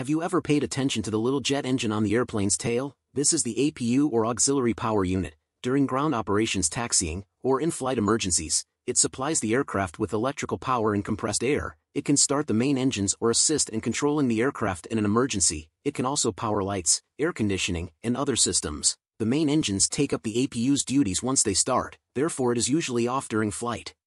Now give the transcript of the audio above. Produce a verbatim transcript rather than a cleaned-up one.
Have you ever paid attention to the little jet engine on the airplane's tail? This is the A P U or auxiliary power unit. During ground operations, taxiing, or in-flight emergencies, it supplies the aircraft with electrical power and compressed air. It can start the main engines or assist in controlling the aircraft in an emergency. It can also power lights, air conditioning, and other systems. The main engines take up the A P U's duties once they start, therefore it is usually off during flight.